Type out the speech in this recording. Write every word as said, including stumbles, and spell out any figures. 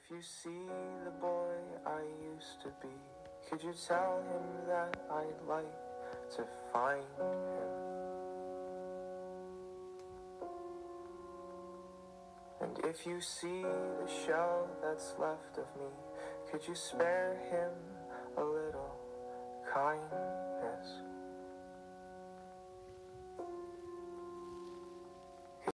If you see the boy I used to be, could you tell him that I'd like to find him? And if you see the shell that's left of me, could you spare him